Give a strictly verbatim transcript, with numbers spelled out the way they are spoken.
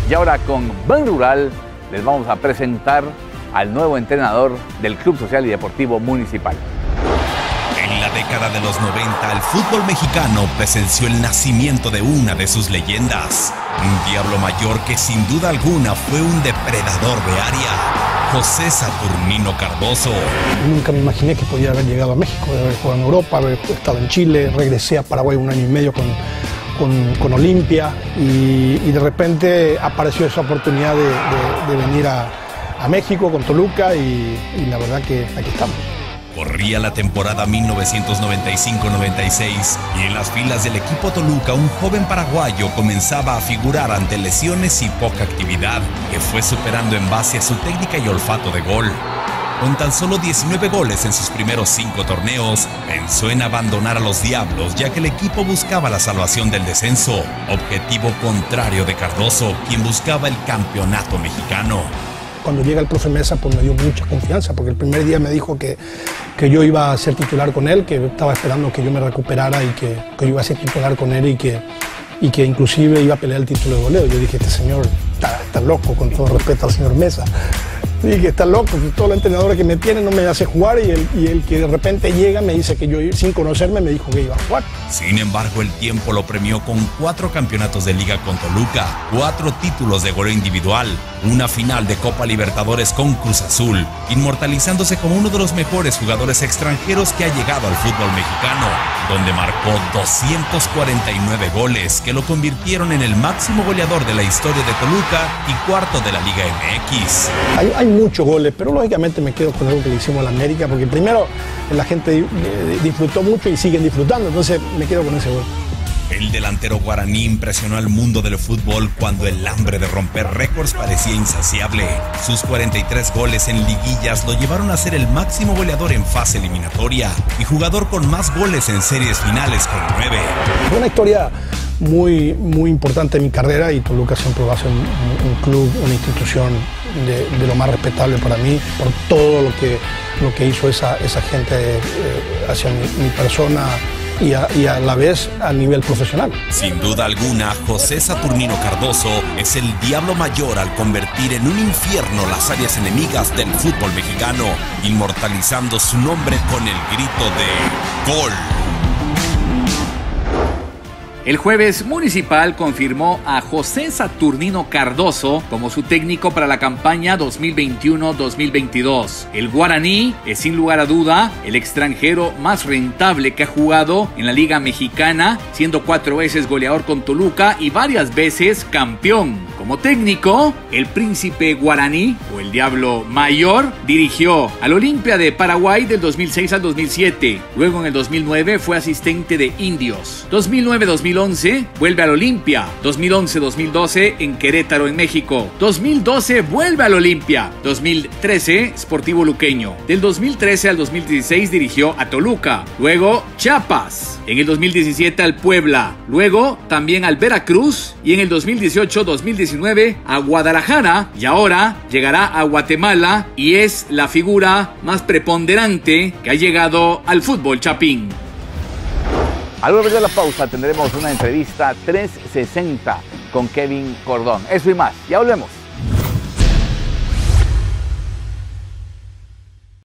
Y ahora con Ban Rural les vamos a presentar al nuevo entrenador del Club Social y Deportivo Municipal. En la década de los noventa, el fútbol mexicano presenció el nacimiento de una de sus leyendas. Un diablo mayor que sin duda alguna fue un depredador de área. José Saturnino Cardoso. Nunca me imaginé que podía haber llegado a México, de haber jugado en Europa, haber estado en Chile, regresé a Paraguay un año y medio con, con, con Olimpia y, y de repente apareció esa oportunidad de, de, de venir a, a México con Toluca y, y la verdad que aquí estamos. Corría la temporada mil novecientos noventa y cinco noventa y seis y en las filas del equipo Toluca un joven paraguayo comenzaba a figurar ante lesiones y poca actividad, que fue superando en base a su técnica y olfato de gol. Con tan solo diecinueve goles en sus primeros cinco torneos, pensó en abandonar a los Diablos, ya que el equipo buscaba la salvación del descenso, objetivo contrario de Cardoso, quien buscaba el campeonato mexicano. Cuando llega el profe Mesa, pues me dio mucha confianza, porque el primer día me dijo que, que yo iba a ser titular con él, que estaba esperando que yo me recuperara y que, que yo iba a ser titular con él y que, y que inclusive iba a pelear el título de goleo. Yo dije, este señor está, está loco, con todo respeto al señor Mesa. Dije, está loco, que todos los entrenadores que me tienen no me hace jugar y el, y el que de repente llega me dice que yo, sin conocerme, me dijo que iba a jugar. Sin embargo, el tiempo lo premió con cuatro campeonatos de liga con Toluca, cuatro títulos de goleo individual, una final de Copa Libertadores con Cruz Azul, inmortalizándose como uno de los mejores jugadores extranjeros que ha llegado al fútbol mexicano, donde marcó doscientos cuarenta y nueve goles que lo convirtieron en el máximo goleador de la historia de Toluca y cuarto de la Liga M X. Hay, hay muchos goles, pero lógicamente me quedo con algo que le hicimos a la América, porque primero la gente disfrutó mucho y siguen disfrutando, entonces me quedo con ese gol. El delantero guaraní impresionó al mundo del fútbol cuando el hambre de romper récords parecía insaciable. Sus cuarenta y tres goles en liguillas lo llevaron a ser el máximo goleador en fase eliminatoria y jugador con más goles en series finales con nueve. Fue una historia muy, muy importante en mi carrera y Toluca siempre va a ser un, un club, una institución de, de lo más respetable para mí, por todo lo que, lo que hizo esa, esa gente eh, hacia mi, mi persona. Y a, y a la vez a nivel profesional. Sin duda alguna, José Saturnino Cardoso es el diablo mayor al convertir en un infierno las áreas enemigas del fútbol mexicano, inmortalizando su nombre con el grito de ¡Gol! El jueves Municipal confirmó a José Saturnino Cardoso como su técnico para la campaña dos mil veintiuno dos mil veintidós. El guaraní es sin lugar a duda el extranjero más rentable que ha jugado en la Liga Mexicana, siendo cuatro veces goleador con Toluca y varias veces campeón. Como técnico, el príncipe guaraní, o el diablo mayor, dirigió al Olimpia de Paraguay del dos mil seis al dos mil siete. Luego en el dos mil nueve fue asistente de Indios. dos mil nueve dos mil once vuelve al Olimpia. dos mil once dos mil doce en Querétaro, en México. dos mil doce vuelve al Olimpia. dos mil trece Sportivo Luqueño. Del dos mil trece al dos mil dieciséis dirigió a Toluca. Luego Chiapas. En el dos mil diecisiete al Puebla. Luego también al Veracruz. Y en el dos mil dieciocho dos mil diecinueve a Guadalajara. Y ahora llegará a Guatemala y es la figura más preponderante que ha llegado al fútbol chapín. Al volver de la pausa tendremos una entrevista trescientos sesenta con Kevin Cordón. Eso y más. Ya volvemos.